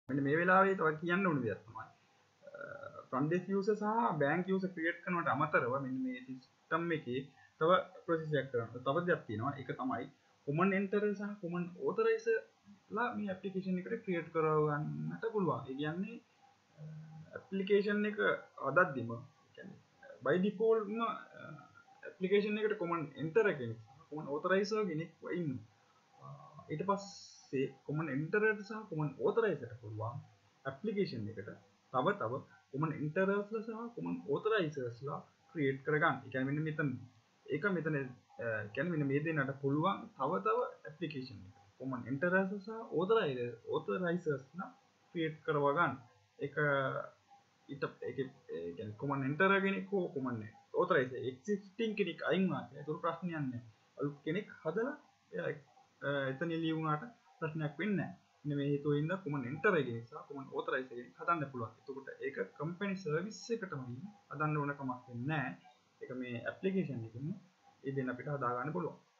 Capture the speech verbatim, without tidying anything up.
මෙන්න මේ වෙලාවේ තව කියන්න ඕන දෙයක් තමයි front desk user සහ bank user create කරනවට අමතරව මෙන්න මේ system එකේ තව process එකක් කරනවා. තව දෙයක් තියෙනවා. ඒක තමයි common enterer සහ common authorizer ලා මේ application එකට create කරව ගන්නට පුළුවන්. ඒ කියන්නේ application එක අදද්දිම කියන්නේ by default ම application එකට common enterer කෙනෙක් common authorizer කෙනෙක් ඉන්නවා. ඊට පස්සේ common enterer සහ common authorizer පුළුවන් application එකට තව තව common enterers සහ common authorizers ලා create කරගන්න. ඒ කියන්නේ මෙන්න මෙතන ඒක මෙතන කියන්නේ මෙන්න මේ දෙන්නට පුළුවන් තව තව application එක common enterers සහ authorizers authorizers ලා create කරව ගන්න. ඒක ඊට ඒක කියන්නේ common enterer කෙනෙක් හෝ common authorizer existing කෙනෙක් අයින් වුණාට ඒක ප්‍රශ්නයක් නෑ. අලුත් කෙනෙක් හදලා එතන ලියුණාට ප්‍රශ්නයක් වෙන්නේ නෑ. මෙන්න මේ හේතුවෙන්ද common enterer කෙනෙක් සහ common authorizer කෙනෙක් හදන්න පුළුවන්. එතකොට ඒක company service එකටම හදන්න ඕන කමක් වෙන්නේ නෑ. ඒක මේ application එකෙන් ඒ දෙන්න අපිට හදා ගන්න පුළුවන්.